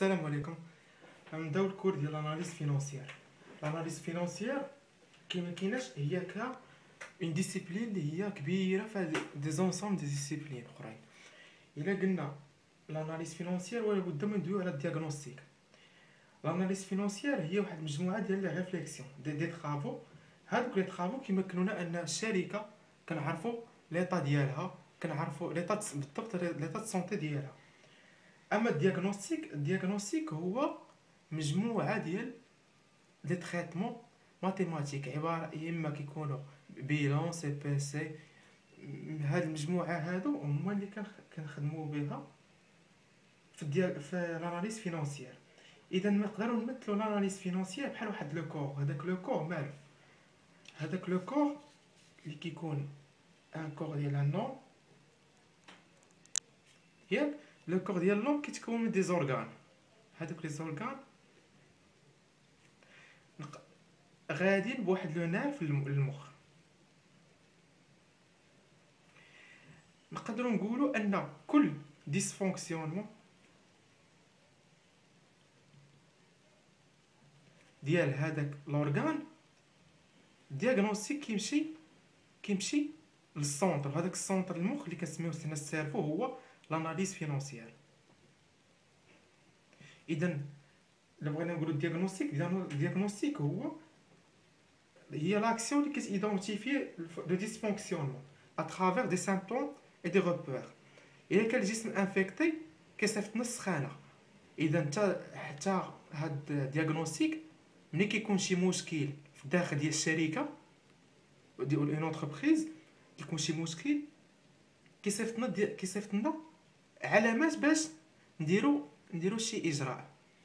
السلام عليكم. غنبداو الكور ديال لاناليز فينونسيير. لاناليز فينونسيير كيما كايناش هي اون ديسيبلين اللي هي كبيره في دي زونسوم دي ديسيبلين اخرين. الا قلنا لاناليز فينونسيير ولا بد من ندويو على الدياغنوستيك. لاناليز فينونسيير هي واحد المجموعه ديال لي ريفليكسيون دي طرافو. هادوك لي طرافو كيمكنونا ان الشركه كنعرفوا ليطا ديالها، كنعرفوا ليطا بالضبط ليطا سونتي ديالها. اما الدياغنوستيك هو مجموعه ديال لي تريتمون ماتيماتيك، عباره يا اما كيكونوا بيلون سي بي سي. هاد المجموعه هادو هما اللي كنخدموا بها في لاناليز فينونسيير. اذا نقدروا نمثلوا لاناليز فينونسيير بحال واحد لو كور. هذاك لو كور مالو؟ هذاك لو كور اللي كيكون ان كور ديال النوم، ياك لو كور ديال النوم كيتكون من دي زورغان. هذوك لي زورغان غاديين بواحد لو نيرف للمخ. نقدروا نقولوا ان كل ديسفونكسيونمون ديال هذاك لورغان دياغنوستيك كيمشي للسونتر. هذاك السونتر المخ اللي كنسميوه سينا السيرفو هو لاناليز فينونسيير. اذا الا بغينا نقولوا الدياغنوستيك هي لاكسيون اللي كتيدونتيفي لو ديسفونكسيونمون اترافير دي سيمبتوم اي دي روبير. الا كان الجسم انفيكتي كيصيفط لنا السخانه. اذا حتى هاد الدياغنوستيك ملي كيكون شي مشكل في الداخل ديال الشركه ديال اون انتربريز، كيكون شي مشكل كيصيفط لنا علامات باش نديرو شي اجراء.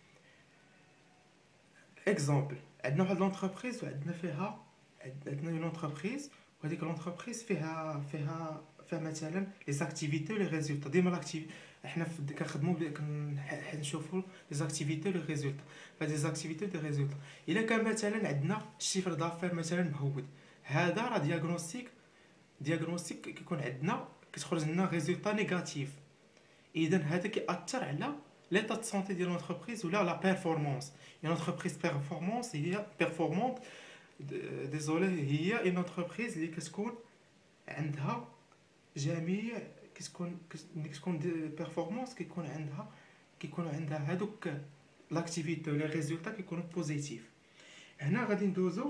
اكزومبل، عندنا واحد لونتربريز وعندنا فيها عندنا اون انتربريز، وهذيك لونتربريز فيها مثلا لي زاكتيفيتي و لي ريزولطا. ديما لاكتيفيتي احنا كنخدموا كنشوفوا لي زاكتيفيتي و لي ريزولطا. فهاد لي زاكتيفيتي و لي ريزولطا الا كان مثلا عندنا الشيفر دافير مثلا مهود، هذا راه دياغنوستيك كيكون عندنا كتخرج لنا ريزولطا نيجاتيف. اذا هذا كيأثر على ليطا دو سونتي ديال لونتربريز ولا لا بيرفورمانس. اون انتربريز بيرفورمانس هي بيرفورمانت ديزولي هي اون انتربريز اللي كتكون عندها جميع كتكون بيرفورمانس كيكون عندها هادوك لاكتيفيتي ولا ريزولطا كيكونوا بوزيتيف. هنا غادي ندوزو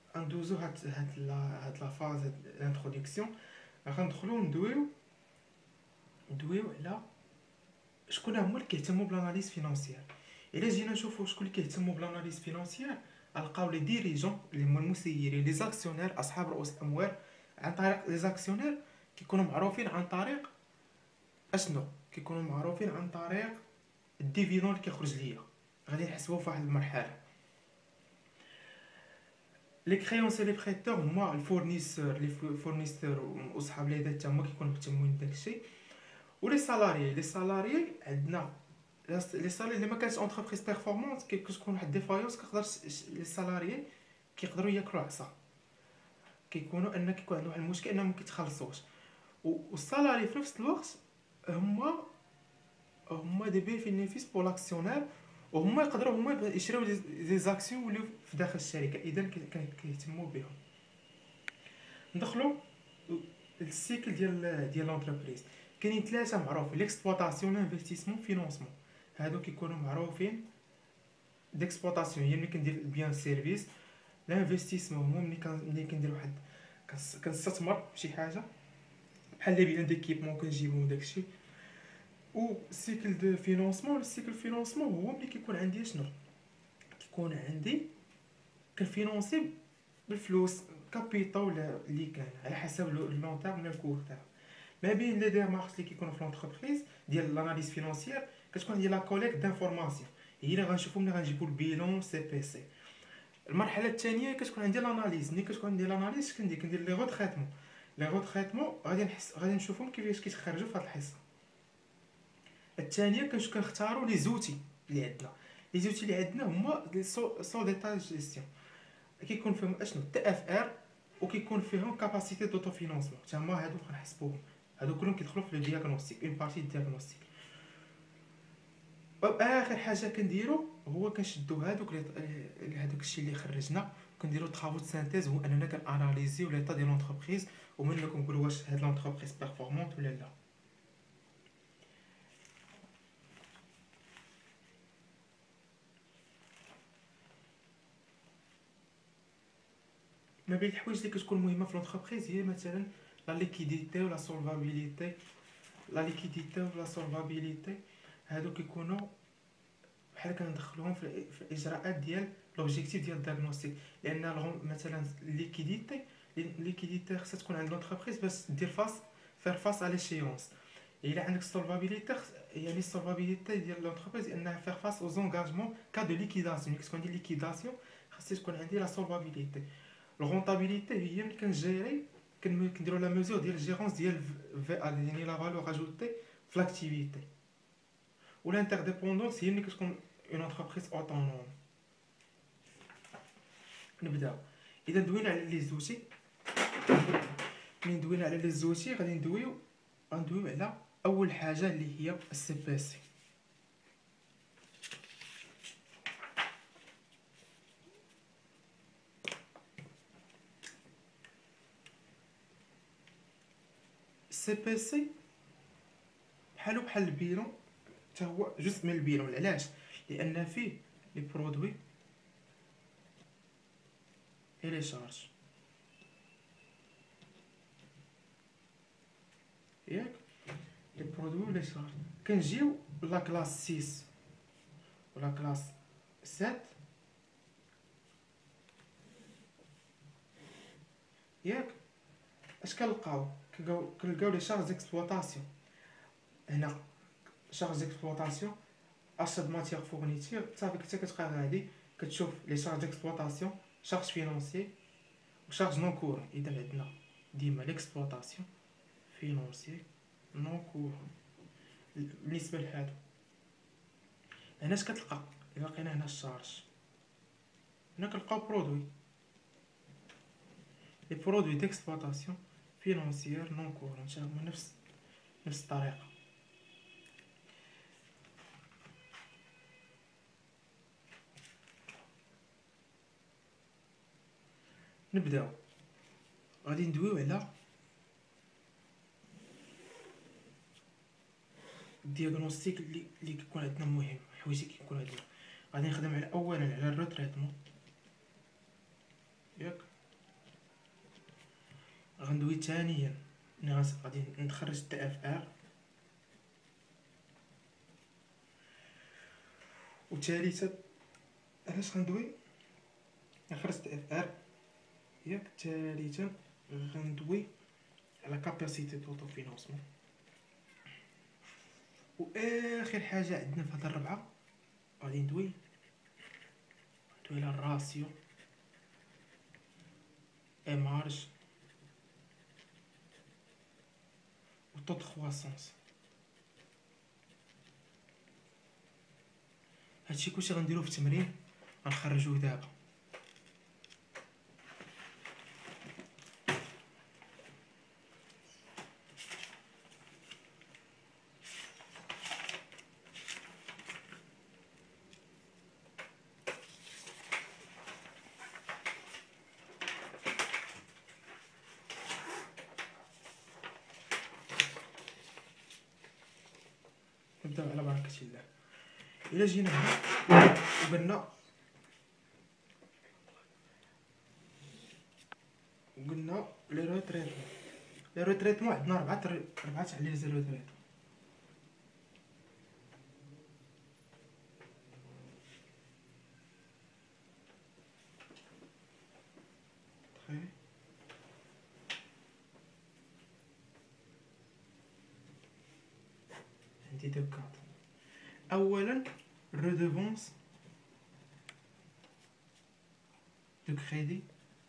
هاد لا فاز الانتروداكسيون. غندخلو ندويو على شكون هما اللي كيهتموا بلاناليز فينونسيير. الا جينا نشوفوا شكون اللي كيهتموا بلاناليز فينونسيير، غنلقاو لي ديريجون اللي هما المسيرين، لي زاكسيونير اصحاب رؤوس الاموال. عن طريق لي زاكسيونير كيكونوا معروفين عن طريق اشنو؟ كيكونوا معروفين عن طريق الديفيدون اللي كيخرج ليا. غادي نحسبوه في واحد المرحله. لي كريونس لي بريتور هما الفورنيسور واصحاب اليد حتى هما كيكونوا مهتمين بداك الشيء. ولي سالاريي عندنا لي سالاري اللي ما كانش اونتربريز بيرفورمانس كتكون واحد ديفايونس كيقدر لي سالاريي كيقدروا ياكلوا عصا. كيكون عندهم واحد المشكل انهم ما كيتخلصوش. والسالاري في نفس الوقت هما دي بينيفيس بور لاكسيونير، وهما يقدروا هما يشريو لي زاكسيون ولاو في داخل الشركه. اذا كيهتموا بهم. ندخلوا السيكل ديال لونتربريز. كاينين ثلاثه معروفين: ليكسبلوطاسيون، انفستيسمون، فينونسمون. هادو كيكونوا معروفين. ديكسبلوطاسيون هي ملي كندير بيان سيرفيس. لانفستيسمون هو ملي كندير واحد كنستثمر في شي حاجه بحال لي بيان ديكيبمون كنجيبو داكشي. و السيكل دو فينونسمون هو ملي كيكون عندي شنو؟ كيكون عندي كنفينونسي بالفلوس كابيطال ولا اللي كان على حسب اللون تيرم ولا الكور تاعو. ما بين لي ديمارش اللي كيكونوا في لونتربريز ديال لاناليز فينونسيير كتكون عندي لا كوليكت دانفورماسيون، هي اللي غنشوفوا ملي غنجيبوا البيلون سي بي سي. المرحله الثانيه كتكون عندي لاناليز. ملي كتكون عندي لاناليز كندير لي غوتريتمون غادي نشوفهم كيفاش كيتخرجوا في هذه الحصه. الثانيه كنختاروا لي زوتي اللي عندنا هما لي سو ديتاج جيستيون. كيكون فيهم اشنو؟ تي اف ار، وكيكون فيهم كاباسيتي دوتو فينانسمون. تما هادو غنحسبوهم. هادو كلهم كيدخلوا في لو دياغنوستيك، اون بارتي دياغنوستيك. اخر حاجه كنديرو هو كنشدو هذاك الشيء اللي خرجنا، كنديرو طرافو د سانتيز، هو اننا كناناليزيو ليطا ديال لونتربريز، ومننا كنقولوا واش هاد لونتربريز بيرفورمونت ولا لا. ما بين الحوايج اللي كتكون مهمه في لونتربريز هي مثلا لا ليكيديتي ولا سولفابيليتي. لا ليكيديتي ولا سولفابيليتي هادو كيكونوا بحال كندخلوهم في الاجراءات ديال لوبجيكتيف ديال الدياغنوستيك، لان لهم مثلا ليكيديتي خصها تكون عند لونتربريز باش دير فير فاس على شيونس. الا عندك سولفابيليتي يعني السولفابيليتي ديال لونتربريز انها فير فاس او زونغاجمون كا دو ليكيداسيون. ملي كتكون عندي ليكيداسيون خاصني تكون عندي لا سولفابيليتي. الغونطابيليتي هي ملي كنجيري كنديروا لا ميزور ديال الجيرونس ديال في يعني لا فالور اجوتي في لاكتيفيتي. والانترديبوندونس هي ملي كتكون اون انتربريز اوتونوم. نبداو. اذا دوينا على لي زوتي، ملي دوينا على لي زوتي غادي ندويو على اول حاجه اللي هي السي بي سي. السي بي سي بحالو بحال البيلون، حتى هو جزء من البيلون. علاش؟ لان فيه لي برودوي اي لي شارج، ياك؟ لي برودوي و لي شارج. كنجيو لا كلاس 6 ولا كلاس 7، ياك؟ اش كنلقاو؟ كنلقاو لي شارج ديكسبلوطاسيون. هنا شارج ديكسبلوطاسيون achat de matière fourniture صافي حتى كتبقى غادي كتشوف لي شارج ديكسبلوطاسيون، شارج فينونسي وشارج نون كورون. اذا عندنا ديما ليكسبلوطاسيون فينونسي نون كورون. بالنسبه لهادو هنا اش كتلقى؟ الا لقينا هنا الشارج، هنا كنلقاو برودوي، لي برودوي ديكسبلوطاسيون فينونسيير نون كورون حتى هما نفس الطريقه. نبداو غادي ندويو على الدياغنوستيك اللي كيكون عندنا مهم، حوايج اللي كيكون عندنا. غادي نخدم على اولا على الروتريتمون، ياك؟ غندوي ثانيا غادي نخرج تي اف ار، وثالثا علاش غندوي نخرج تي اف ار، ياك؟ ثالثا غندوي على كاباسيتي دوطو فينونسمون. واخر حاجه عندنا في هاد الربعه غادي ندوي على الراسيو اي مارج و طو دو كرواسونس. هادشي كلشي غنديروه في التمرين غنخرجوه دابا. نبداو على بركه الله. الا جينا هنا وقلنا لي روتريتمون عندنا ربعه تاع لي روتريتمون. عندي دو كادر. اولا redevance de crédit،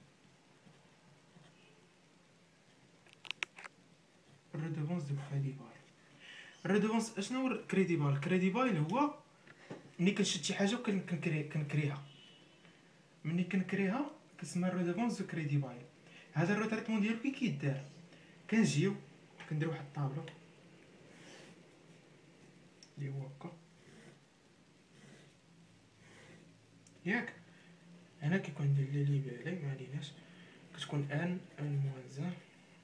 redevance de crédit بال. redevance اشنو هو كريدي بال؟ كريدي بال هو ملي كنشد شي حاجه كنكريها، ملي كنكريها كتسمى redevance de كريدي بال. هذا الروتريتمون ديالو كي كيدار؟ كنجيو كنديرو واحد الطابلو اللي هو هكا، ياك. هنا كيكون عندي اللي بالي ما عليناش، كتكون ان موان زان.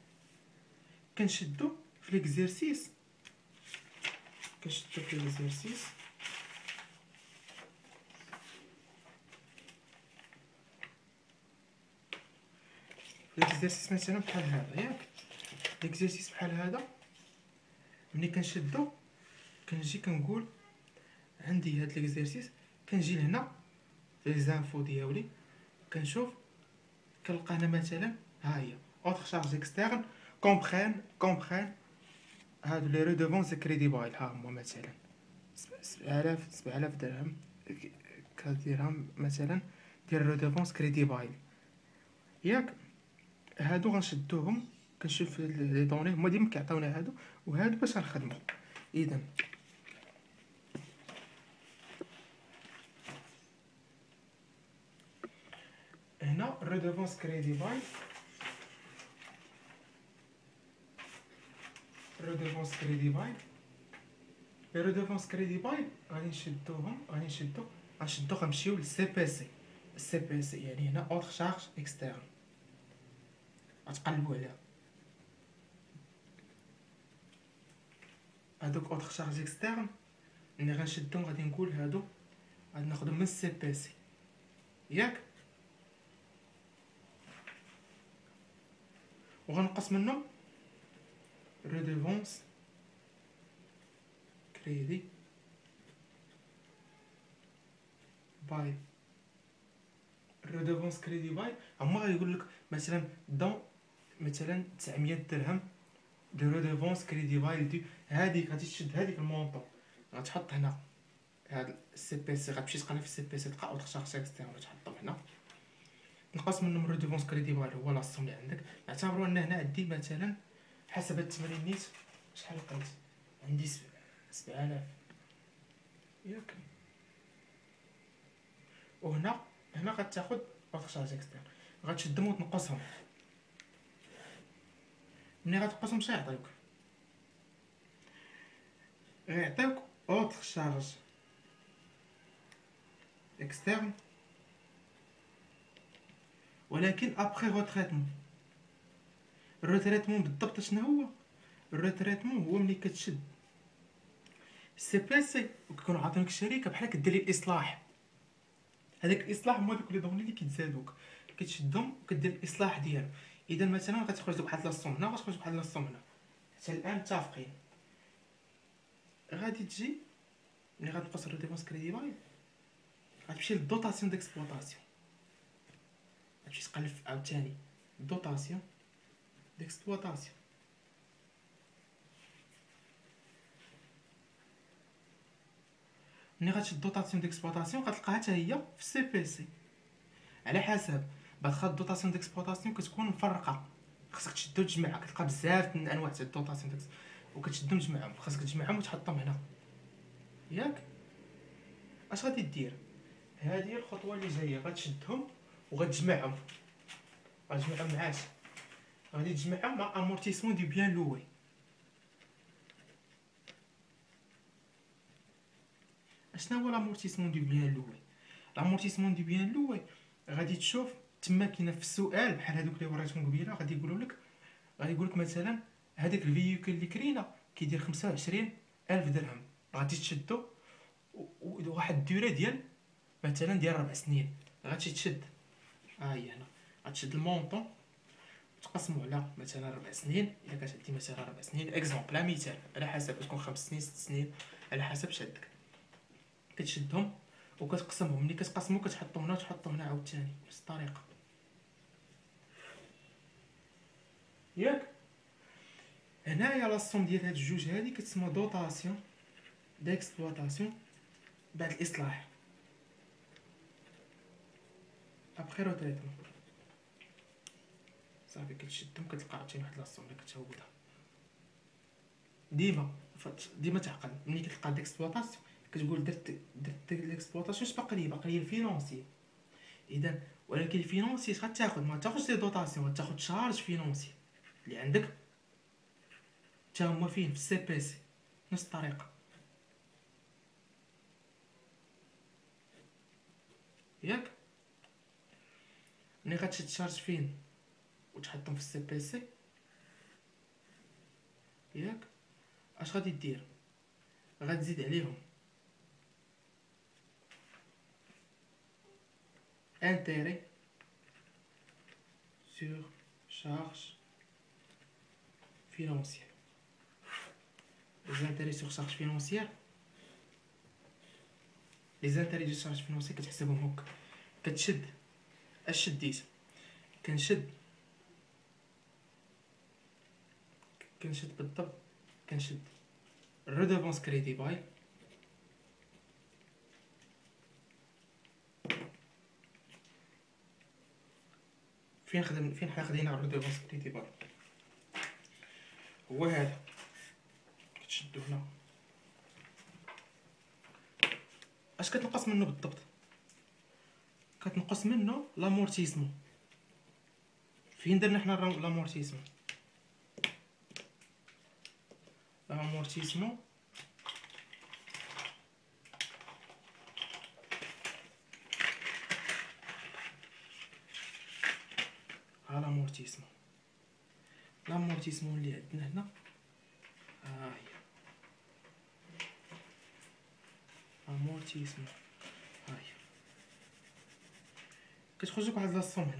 كنشدو في ليكزيرسيس، كنشدو في ليكزيرسيس ليكزيرسيس مثلا بحال هذا ياك. ليكزيرسيس بحال هذا ملي كنشدو كنجي كنقول عندي هاد ليكزيرسيس، كنجي لهنا في لي زانفو ديالي كنشوف، كنلقى هنا مثلا ها هي اوتر شارج اكسترن كومبرين هادو لي ريدوفونس كريديبايل. ها هما مثلا 7000 درهم كديرهم مثلا ديال ريدوفونس كريديبايل ياك. هادو غنشدوهم، كنشوف لي دوني هما ديما كيعطيونا هادو وهادو باش غنخدمو. اذا هنا ريدوفونس كريديبايل، ريدوفونس كريديبايل، لي ريدوفونس كريديبايل غادي نشدوهم، غنشدو غنمشيو للسي بي سي. السي بي سي يعني هنا اوتر شارج اكسترن، غتقلبوا عليها هادوك اوتر شارج اكسترن. ملي غنشدهم غادي نقول هادو غادي ناخدهم من السي بي سي ياك، وغنقص منهم ريدوفونس كريدي باي. الريدوفونس كريدي باي هما غيقول لك مثلا دون مثلا 900 درهم دو ريدوفونس كريدي باي دي، هذيك غادي تشد هذيك المونطون غتحط هنا. هاد السي بي سي غتمشي تقلب في السي بي سي تلقى اوتر شارج اكسترن غتحطهم هنا، نقص منهم ريدوفونس كريدي باي هو لاصوم اللي عندك. نعتبروا ان هنا عندي مثلا حسب هاد التمرين نيت شحال لقيت عندي 7000 ياك. وهنا غتاخد اوتر شارج اكسترن غتشدهم وتنقصهم. ملي غتنقصهم شنو يعطيوك؟ غيعطيوك اوتر شارج اكسترن ولكن ابخي روتريتمون. الروتريتمون بالضبط شنو هو؟ الروتريتمون هو ملي كتشد سي بي سي وكيكونوا عاطينك الشركه بحال كدير لي الاصلاح. هذاك الاصلاح هما دوك لي دوني اللي كيتزادوك، كتشدهم وكدير الاصلاح ديالو. اذا مثلا غتخرج لك واحد لاصوم هنا وغتخرج لك واحد لاصوم هنا، حتى الان متفقين. غادي تجي ملي غتنقص الريديفونس كريديبايل غتمشي للدوطاسيون ديكسبلوطاسيون، غتمشي تقلب عاوتاني دوطاسيون ديكسبلوطاسيون. ملي غتشد دوطاسيون ديكسبلوطاسيون غتلقاها حتى هي في السي بي سي على حسب. بعض دوطاسيون ديكسبلوطاسيون كتكون مفرقه، خصك تشدو وتجمعها، كتلقى بزاف من انواع تاع الدوطاسيون وكتشدهم تجمعهم، خاصك تجمعهم وتحطهم هنا ياك. اش غادي دير؟ هذه هي الخطوه اللي جايه، غتشدهم وغتجمعهم، غتجمعهم معاش، غادي تجمعهم مع امورتيسمون دي بيان لوي. اشنا هو لامورتيسمون دي بيان لوي؟ لامورتيسمون دي بيان لوي غادي تشوف تما كاينه في السؤال بحال هذوك اللي وريتهم قبيله، غادي يقولك مثلا هذاك الفييكول اللي كرينا كيدير 25,000 درهم، غادي تشدو وواحد الديوري ديال مثلا ديال 4 سنين. غادي تشد ها هي هنا، غتشد المونطون تقسمو على مثلا 4 سنين. الا كتعدي مثلا 4 سنين اكزومبل مثال، على حسب تكون 5 سنين 6 سنين على حسب شدك، كتشدهم وكتقسمهم. ملي كتقسمو كتحطو هنا وتحطو هنا عاوتاني بنفس الطريقه ياك. هنايا لاصوم ديال هاد الجوج هادي كتسمى دوطاسيون ديكسبلوطاسيون بعد الاصلاح ابخي روتريتمون. صافي كتشدهم كتلقى عاوتاني واحد لاصوم اللي كتعوضها ديما تعقل. ملي كتلقى ديكسبلوطاسيون كتقول درت ليكسبلوطاسيون، اش باقي لي الفينونسي. اذا ولكن الفينونسي اش غتاخد؟ ما تاخدش لي دوطاسيون، غتاخد شارج فينونسي اللي عندك حتى هما فين في السي بي سي نفس الطريقه. ياك. ملي غتشد شارج فين وتحطهم في السي بي سي، ياك، اش غادي دير؟ غتزيد عليهم انتيري sur charge financière. Les intérêts sur charge financière، les intérêts de charge financière كتحسبهم هكا. كتشد اش شديت؟ كنشد بالضبط، كنشد الريدوفونس كريدي باي فين حنا خدينا الريدوفونس كريدي باي، هو هذا. كتشدو هنا. اش كتنقص منه بالضبط؟ كتنقص منه لامورتيزمون. فين درنا حنا لامورتيزمون؟ لامورتيزمون ها لامورتيزمون اللي عندنا هنا، ها هي لامورتيزمون، ها هي. كتخرج لك واحد لاصوم هنا،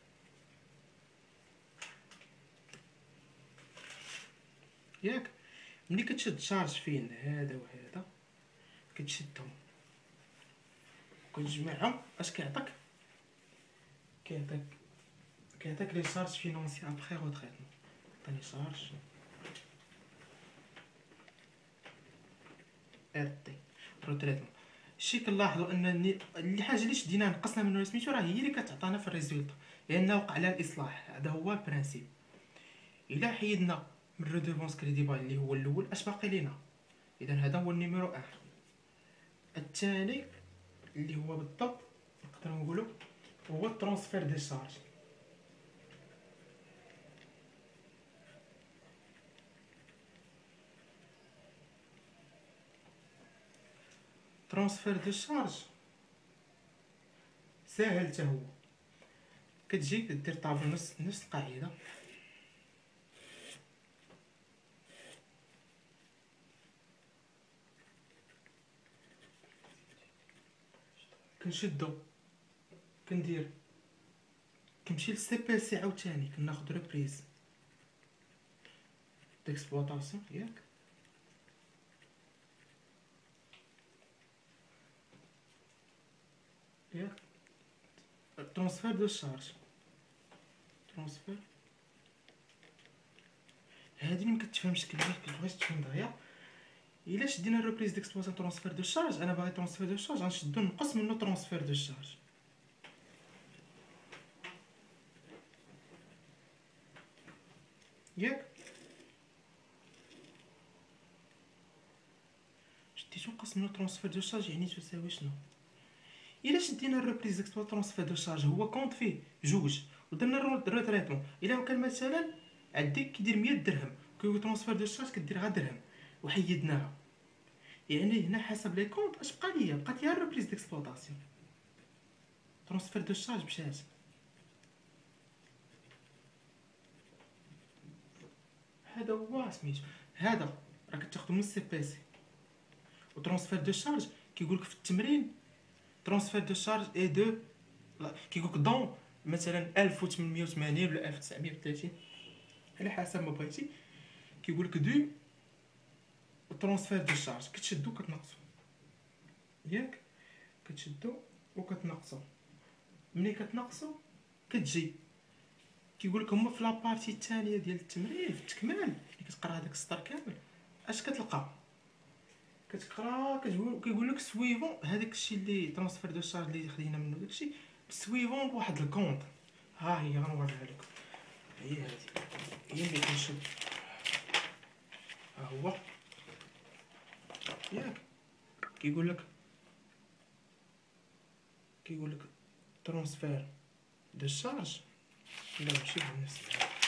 ياك. ملي كتشد شارج فين هذا وهذا، كتشدهم وكتجمعهم، اش كيعطيك؟ كيعطيك لي شارج فينونسي ابخي روتريتمون. عطيني شارج ار تي روتريتمون. شي كنلاحظوا ان الحاجه اللي شدينا نقصنا منه سميتو راه هي اللي كتعطينا في الريزولت، لان وقع لها الاصلاح. هذا هو البرانسيب. الا حيدنا من ريدوفونس كريدي باي اللي هو الاول، اش باقي لينا؟ اذا هذا هو النيميرو 1. الثاني اللي هو بالضبط نقدر نقولوا هو الترونسفير دي شارج. ترونسفير دو شارج ساهل حتى هو. كتجي دير طابل نفس القاعده، كنشدو، كندير، كنمشي للسي بي سي عاوتاني، كناخد ريبريز ديكسبلوطاسيون، ياك. ياك ترونسفير دو شارج، ترونسفير. هادي اللي مكتفهمش كتبغيش تفهم دغيا. الا شدينا الريبريز ديكسبلوطاسيون ترونسفير دو شارج، انا باغي ترونسفير دو شارج، غنشدو نقص منه ترونسفير دو شارج، ياك. شديتو نقص منه ترونسفير دو شارج، يعني تساوي شنو؟ الا شدينا الريبريز ديكسبلوطاسيون ترونسفير دو شارج هو كونط فيه جوج، ودرنا الروتريتمون. الا كان مثلا عندك كيدير 100 درهم، كيقول ترونسفير دو شارج كدير غير درهم، وحيدناها. يعني هنا حسب لي كونط اش بقى ليا؟ بقات ليا الريبريز ديكسبلوطاسيون، ترونسفير دو شارج مشات. هذا هو سميتو، هذا راه كتاخدو من السي بي سي. وترونسفير دو شارج كيقولك في التمرين ترونسفير دو شارج اي دو، كيقولك دون مثلا 1880 ولا 1930 على حسب ما بغيتي. كيقولك دو ترونسفير دو شارج، كتشدو كتنقصو، ياك. كتشدو وكتنقصو. ملي كتنقصو كتجي كيقولك هما في لابارتي الثانيه ديال التمرين في التكمال، اللي كتقرا هذاك السطر كامل، اش كتلقى؟ كتقرا كيقول لك سويفون هذاك الشيء اللي ترانسفير دو شارج اللي خدينا منه داك الشيء سويفون بواحد الكونط. ها هي غنوريها لك، هي هذه، هي اللي كنشد. ها هو، ياك. كيقول لك ترانسفير دو شارج، لا ماشي بنفس.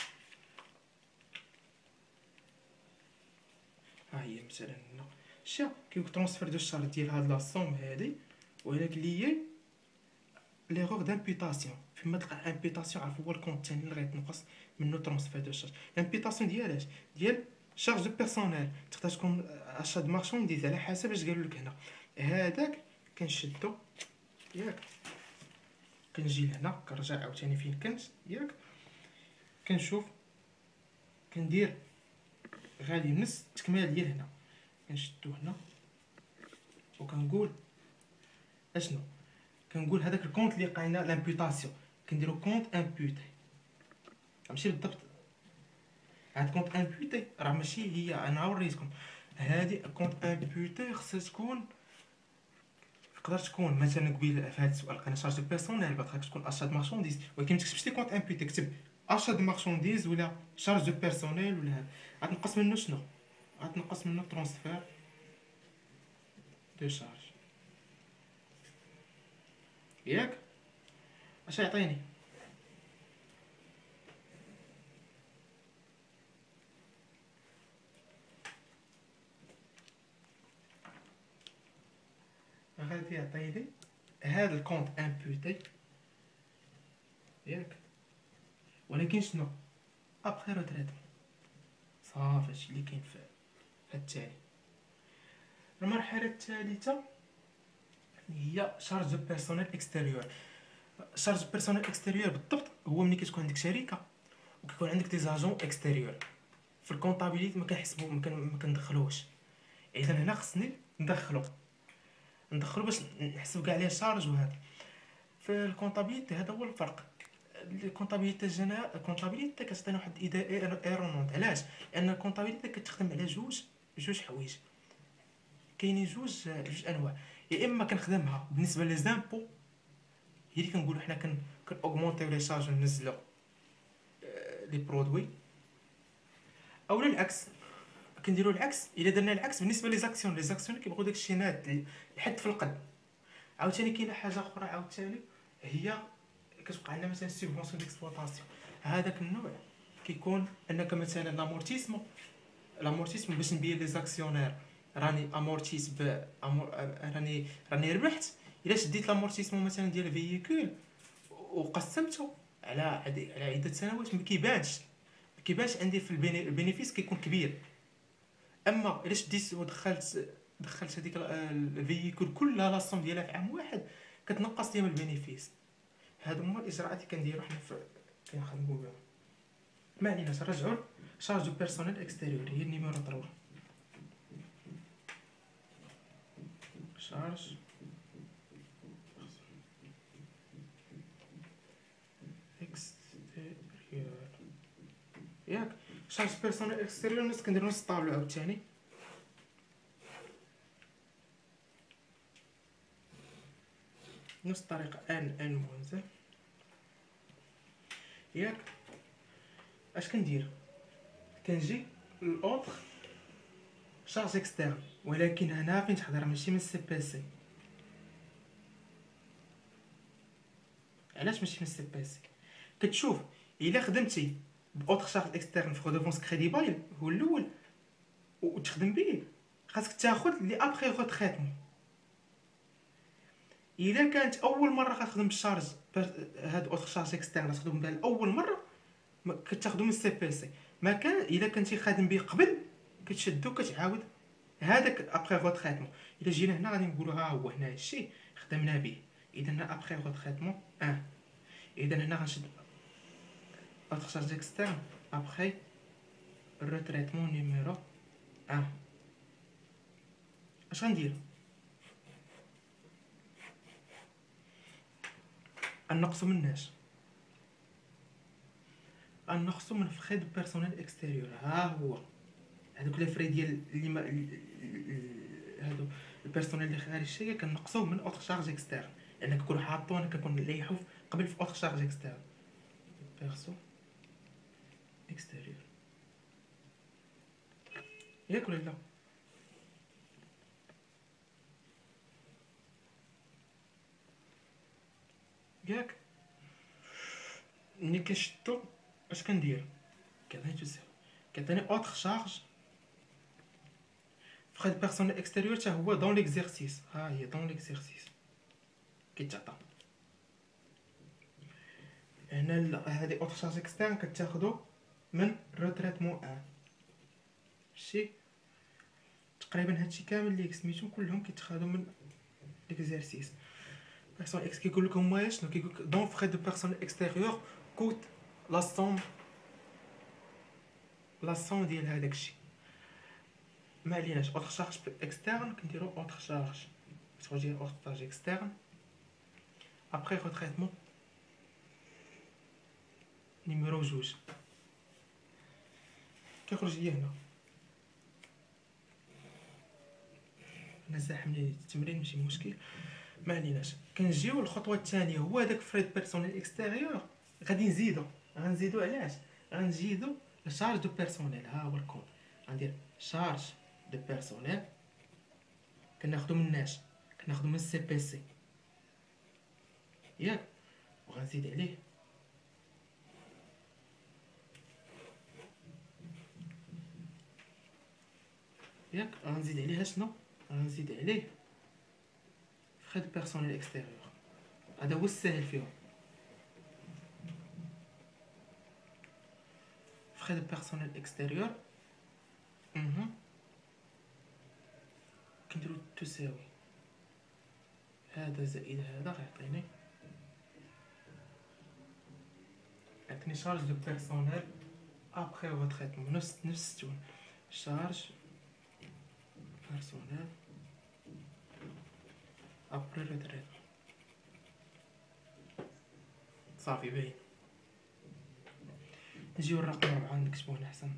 ها هي مثلا هنا شا كيقول ترانسفير دو شارج ديال هاد لا سوم هادي، وهنا اللي هي ليغور دامبيتاسيون. فيما تلقى امبيتاسيون عرف هو الكونت الثاني اللي غيتنقص منه ترونسفير دو شارج. الامبيتاسيون ديال اش؟ ديال شارج دو بيرسونيل، تقدر تكون اشا دو مارشونديز على حسب اش قالوا لك هنا. هذاك كنشدو ياك، كنجي لهنا كنرجع عاوتاني فين كنت ياك، كنشوف كندير غادي نفس التكمال ديال هنا، كنشدو هنا وكنقول اشنو، كنقول هذاك الكونت اللي لقينا لامبيوتاسيون كنديرو كونت امبيوتي. ماشي بالضبط هاد كونت امبيوتي راه ماشي هي، انا وريتكم هادي كونت امبيوتي خصها تكون، تقدر تكون مثلا قبيل في هذا السؤال لقينا شارج بيرسونيل بغات تكون اشاد مارشونديز، ولكن ما تكتبش لي كونت امبيوتي، كتب اشاد مارشونديز ولا شارج دو بيرسونيل ولا هذا. غتنقص منه شنو؟ غتنقص منه ترونسفير دو شارج ياك. اش يعطيني؟ غادي يعطيني هذا الكونت امبيوتي ياك، ولكن شنو ابخي روتريتمون. صافي هادشي اللي كاين في هاد التالي. المرحله الثالثه هي شارج دو بيرسونيل اكستيريور. شارج دو بيرسونيل اكستيريور بالضبط هو ملي كتكون عندك شركه وكيكون عندك دي زاجون اكستيريور. في الكونطابيليتي ما كنحسبو ما كندخلوش، اذا هنا خصني ندخلو باش نحسب كاع لي شارج وهذا. في الكونطابيليتي هذا هو الفرق. الكونطابيليتي الكونطابيليتي كتعطينا واحد الايدا ايرونونت. علاش؟ لان الكونطابيليتي كتخدم على جوج حوايج. كاينين جوج انواع. يا اما كنخدمها بالنسبه لي زامبو، هي اللي كنقولوا حنا اوغمونطيو لي شارج وننزلو لي برودوي، اولا العكس كنديروا العكس. الا درنا العكس بالنسبه لي زاكسيون، لي زاكسيون كيبغيو داكشي ناد لحد في القد. عاوتاني كاينه حاجه اخرى عاوتاني هي كتوقع لنا مثلا سيبونسيون ديكسبلوطاسيون. هذاك النوع كيكون انك مثلا لامورتيسم باش نبين لي زاكسيونير راني امورتيس راني ربحت. الا شديت لامورتيسمون مثلا ديال الفييكول وقسمته على عده سنوات ما كيبانش عندي في البينيفيس كيكون كبير. اما الا شديت دخلت هذيك الفييكول كلها لاصوم ديالها في عام واحد كتنقص ليا من البينيفيس. هادو هما الاجراءات اللي كنديرو حنا كنخدمو بهم. ما علينا نرجعوا شارج دو بيرسونيل اكستيريور هي النيميرو 3. شارج اكستيريور ياك. شارج بيرسونيل اكستيريور الناس كنديرو نص الطابلو عاوتاني. نفس الطريقه ان موان ياك. اش كندير؟ كنجي للاوتر شارج اكسترن، ولكن هنا فين تحضر ماشي من السي بي سي. علاش ماشي من السي بي سي؟ كتشوف الا خدمتي باوتر شارج اكسترن في ريدونس كريديبايل هو الاول وتخدم به، خاصك تاخذ لي ابخي روتريتمون. الا كانت اول مره كتخدم بالشارج هاد اوتر شارج اكسترن تخدم بها اول مره كتاخذو من السي بي سي. ما كان الا كنتي خادم به قبل كتشدو كتعاود هذاك ابخي روتريتمون. الا جينا هنا غادي نقولوا ها هو هنا الشيء خدمنا به. اذا هنا ابخي روتريتمون 1. اذا هنا غنشد اوتر شارج اكسترن ابخي روتريتمون نيميرو 1. اش غندير؟ غنقصو مناش، غنقصو من فخي دو بيرسونيل اكستيريور. ها هو هذوك لي فري ديال اللي ما هادو البيرسونيل اللي خارجيه كنقصوه من اوتر شارج اكسترن، لان كنكونوا حاطونا كنكون لايحو قبل في اوتر شارج اكسترن. بيرسو اكستيريور ياك ولا لا؟ ياك. ملي كنشدو اش كندير؟ كيعطيني اوتر شارج فخي بيرسونيل اكستيريور حتى هو دون ليكزيرسيس. ها هي دون ليكزيرسيس كيتعطى هنا هادي اوتر شارج اكسترن كتاخدو من روتريتمون ان. ماشي تقريبا هادشي كامل اللي سميتو كلهم كيتخادو من ليكزارسيس. بيرسون اكس كيقول لك هما شنو كيقول لك دون فري دو بيرسون اكستيريور كوت لا سوم ديال هذاك الشيء. ما عليناش اوتر شارج اكسترن كنديرو اوتر شارج تخرج اوتر شارج اكسترن ابري روتريتمون نيميرو جوج كيخرج ليا هنا. انا زاحم لي التمرين ماشي مشكل ما عليناش. كنجيو الخطوه الثانيه هو هذاك فريد بيرسونيل اكستيريور غادي غنزيدو علاش غنزيدو شارج دو بيرسونيل. ها هو الكود غندير شارج دو بيرسونيل كناخدو مناش كناخدو من السي بي سي ياك وغنزيد عليه ياك غنزيد عليها شنو غنزيد عليه فري دو بيرسونيل اكستيريور. هذا هو الساهل فيهم فري دو بيرسونيل اكستيريور كنديرو تساوي هذا زائد هذا غيعطيني شارج دو بيرسونيل ابري روتريتمون نفس التون شارج بيرسونيل ابري روتريتمون. صافي باين. نجيو الرقم 4 نكتبو هنا احسن.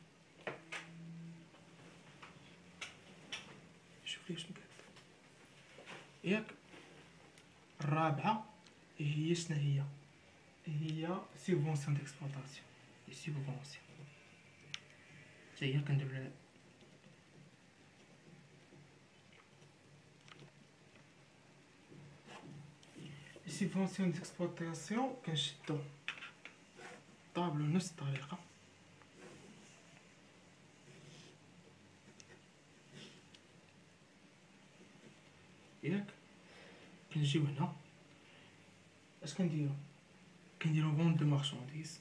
شوف لي شنو كاتب ياك. الرابعه هي شنو هي سيبونسيون ديكسبلوطاسيون. سيبونسيون حتى هي كندير لها سيبونسيون ديكسبلوطاسيون. كنشدو طابلو نفس الطريقه ياك. كنجيو هنا اش كنديرو فون دو مارشانديز.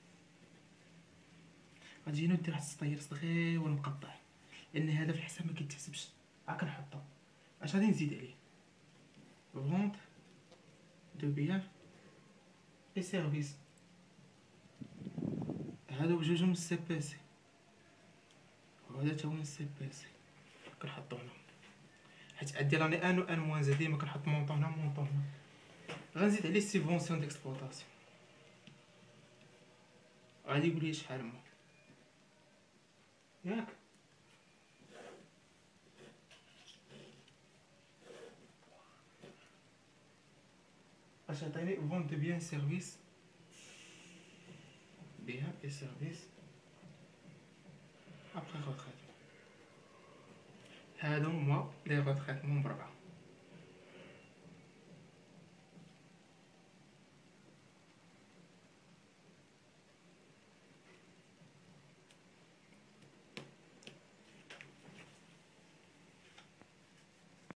غادي ندير واحد السطير صغير مقطع لان هذا في الحساب ما كيتحسبش. كنحطو اش غادي نزيد عليه فونت دو بيان اي سيرفيس. هادو بجوج من السي بي سي وهذا تا هو من السي بي سي كنحطو هنا حيت عندي راني ان و ان موان زاد ديما كنحط مونطون هنا مونطون هنا. غنزيد عليه سيبونسيون ديكسبلوطاسيون غادي يقول لي شحال هما ياك. اش عطيني فون دو بيان سيرفيس بيان اي سيرفيس ابري روتريتمون. هادو هما لي روتريتمون بربعه.